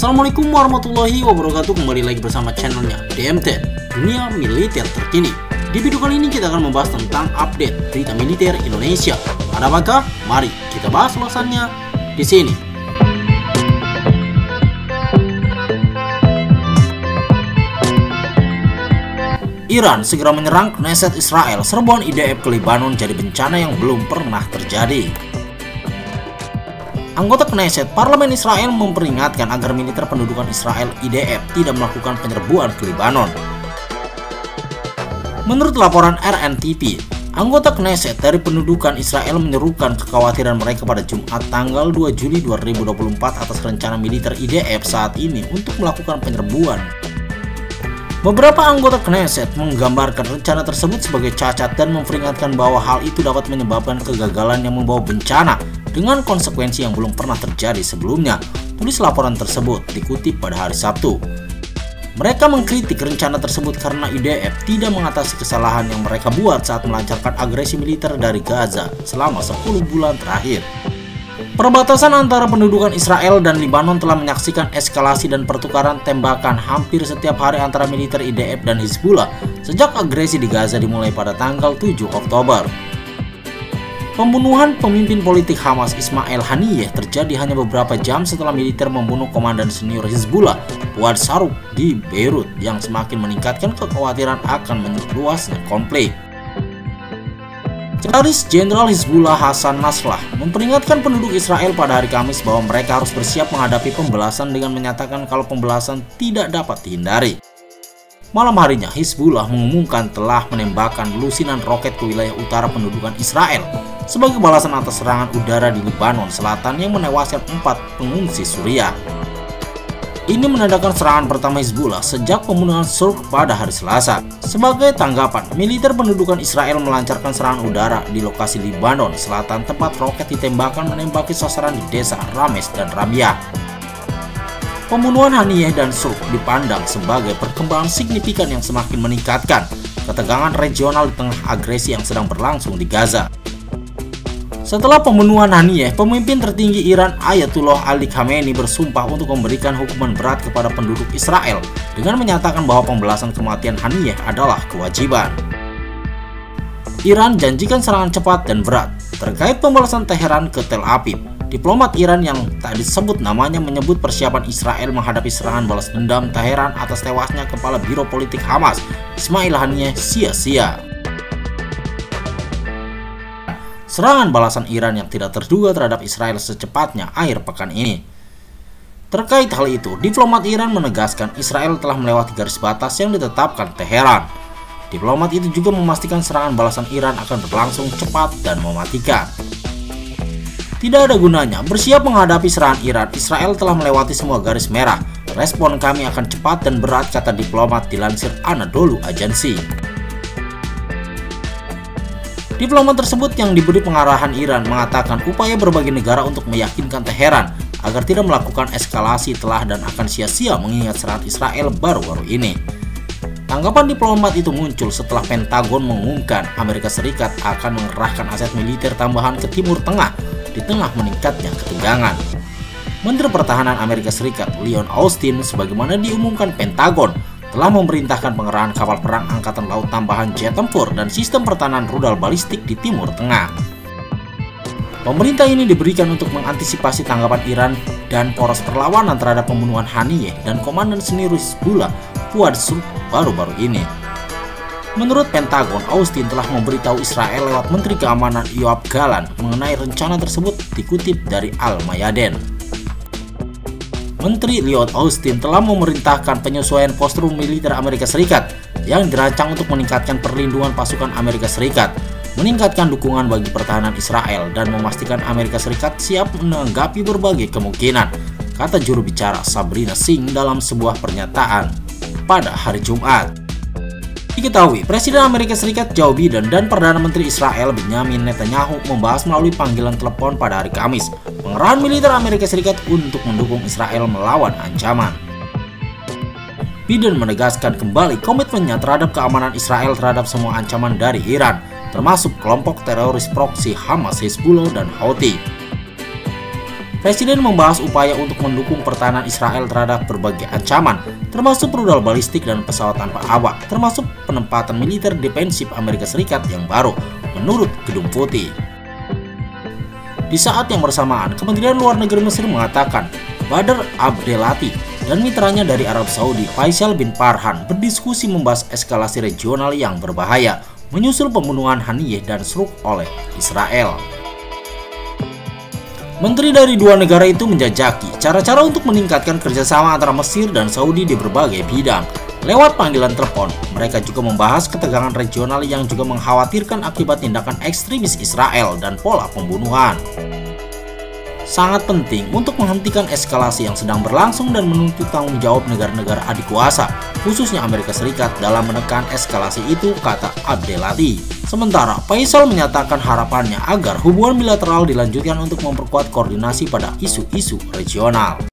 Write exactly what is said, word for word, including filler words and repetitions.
Assalamualaikum warahmatullahi wabarakatuh. Kembali lagi bersama channelnya D M T, dunia militer terkini. Di video kali ini kita akan membahas tentang update berita militer Indonesia. Ada apakah? Mari kita bahas ulasannya di sini. Iran segera menyerang Knesset Israel. Serbuan I D F ke Lebanon jadi bencana yang belum pernah terjadi. Anggota Knesset Parlemen Israel memperingatkan agar militer pendudukan Israel I D F tidak melakukan penyerbuan ke Lebanon. Menurut laporan R N T V, anggota Knesset dari pendudukan Israel menyerukan kekhawatiran mereka pada Jumat tanggal dua Juli dua ribu dua puluh empat atas rencana militer I D F saat ini untuk melakukan penyerbuan. Beberapa anggota Knesset menggambarkan rencana tersebut sebagai cacat dan memperingatkan bahwa hal itu dapat menyebabkan kegagalan yang membawa bencana dengan konsekuensi yang belum pernah terjadi sebelumnya. Tulis laporan tersebut dikutip pada hari Sabtu. Mereka mengkritik rencana tersebut karena I D F tidak mengatasi kesalahan yang mereka buat saat melancarkan agresi militer dari Gaza selama sepuluh bulan terakhir. Perbatasan antara pendudukan Israel dan Lebanon telah menyaksikan eskalasi dan pertukaran tembakan hampir setiap hari antara militer I D F dan Hizbullah sejak agresi di Gaza dimulai pada tanggal tujuh Oktober. Pembunuhan pemimpin politik Hamas Ismail Haniyeh terjadi hanya beberapa jam setelah militer membunuh komandan senior Hizbullah, Fuad Sharuk, di Beirut yang semakin meningkatkan kekhawatiran akan meluasnya konflik. Sekretaris Jenderal Hizbullah Hasan Nasrallah memperingatkan penduduk Israel pada hari Kamis bahwa mereka harus bersiap menghadapi pembalasan dengan menyatakan kalau pembalasan tidak dapat dihindari. Malam harinya, Hizbullah mengumumkan telah menembakkan lusinan roket ke wilayah utara pendudukan Israel sebagai balasan atas serangan udara di Lebanon Selatan yang menewaskan empat pengungsi Suriah. Ini menandakan serangan pertama Hizbullah sejak pembunuhan Sharuk pada hari Selasa. Sebagai tanggapan, militer pendudukan Israel melancarkan serangan udara di lokasi Lebanon Selatan tempat roket ditembakkan menembaki sasaran di desa Rames dan Rabia. Pembunuhan Haniyeh dan Sharuk dipandang sebagai perkembangan signifikan yang semakin meningkatkan ketegangan regional di tengah agresi yang sedang berlangsung di Gaza. Setelah pembunuhan Haniyeh, pemimpin tertinggi Iran Ayatollah Ali Khamenei bersumpah untuk memberikan hukuman berat kepada penduduk Israel dengan menyatakan bahwa pembalasan kematian Haniyeh adalah kewajiban. Iran janjikan serangan cepat dan berat terkait pembalasan Teheran ke Tel Aviv. Diplomat Iran yang tak disebut namanya menyebut persiapan Israel menghadapi serangan balas dendam Teheran atas tewasnya kepala Biro Politik Hamas Ismail Haniyeh sia-sia. Serangan balasan Iran yang tidak terduga terhadap Israel secepatnya akhir pekan ini. Terkait hal itu, diplomat Iran menegaskan Israel telah melewati garis batas yang ditetapkan Teheran. Diplomat itu juga memastikan serangan balasan Iran akan berlangsung cepat dan mematikan. Tidak ada gunanya bersiap menghadapi serangan Iran. Israel telah melewati semua garis merah. Respon kami akan cepat dan berat, kata diplomat dilansir Anadolu Agency. Diplomat tersebut yang diberi pengarahan Iran mengatakan upaya berbagai negara untuk meyakinkan Teheran agar tidak melakukan eskalasi telah dan akan sia-sia mengingat serangan Israel baru-baru ini. Tanggapan diplomat itu muncul setelah Pentagon mengumumkan Amerika Serikat akan mengerahkan aset militer tambahan ke Timur Tengah di tengah meningkatnya ketegangan. Menteri Pertahanan Amerika Serikat Lloyd Austin, sebagaimana diumumkan Pentagon, telah memerintahkan pengerahan kapal perang Angkatan Laut tambahan jet tempur dan sistem pertahanan rudal balistik di Timur Tengah. Pemerintah ini diberikan untuk mengantisipasi tanggapan Iran dan poros perlawanan terhadap pembunuhan Haniyeh dan komandan senior Hizbullah Fuad Sharuk baru-baru ini. Menurut Pentagon, Austin telah memberitahu Israel lewat Menteri Keamanan Yoav Gallant mengenai rencana tersebut, dikutip dari Al-Mayadin. Menteri Lloyd Austin telah memerintahkan penyesuaian postur militer Amerika Serikat yang dirancang untuk meningkatkan perlindungan pasukan Amerika Serikat, meningkatkan dukungan bagi pertahanan Israel, dan memastikan Amerika Serikat siap menanggapi berbagai kemungkinan, kata juru bicara Sabrina Singh dalam sebuah pernyataan pada hari Jumat. Diketahui, Presiden Amerika Serikat Joe Biden dan Perdana Menteri Israel Benjamin Netanyahu membahas melalui panggilan telepon pada hari Kamis pengerahan militer Amerika Serikat untuk mendukung Israel melawan ancaman. Biden menegaskan kembali komitmennya terhadap keamanan Israel terhadap semua ancaman dari Iran, termasuk kelompok teroris proksi Hamas, Hizbullah, dan Houthi. Presiden membahas upaya untuk mendukung pertahanan Israel terhadap berbagai ancaman, termasuk rudal balistik dan pesawat tanpa awak, termasuk penempatan militer defensif Amerika Serikat yang baru, menurut Gedung Putih. Di saat yang bersamaan, Kementerian Luar Negeri Mesir mengatakan Badr Abdelati dan mitranya dari Arab Saudi, Faisal bin Farhan, berdiskusi membahas eskalasi regional yang berbahaya, menyusul pembunuhan Haniyeh dan Srouk oleh Israel. Menteri dari dua negara itu menjajaki cara-cara untuk meningkatkan kerjasama antara Mesir dan Saudi di berbagai bidang. Lewat panggilan telepon, mereka juga membahas ketegangan regional yang juga mengkhawatirkan akibat tindakan ekstremis Israel dan pola pembunuhan. Sangat penting untuk menghentikan eskalasi yang sedang berlangsung dan menuntut tanggung jawab negara-negara adik kuasa, khususnya Amerika Serikat, dalam menekan eskalasi itu, kata Abdelati. Sementara, Faisal menyatakan harapannya agar hubungan bilateral dilanjutkan untuk memperkuat koordinasi pada isu-isu regional.